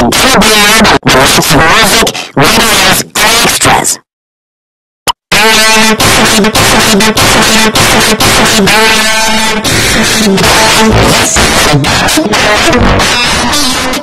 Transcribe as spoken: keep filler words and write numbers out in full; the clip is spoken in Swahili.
T-Bird with lots of music, videos, and extras. Yes.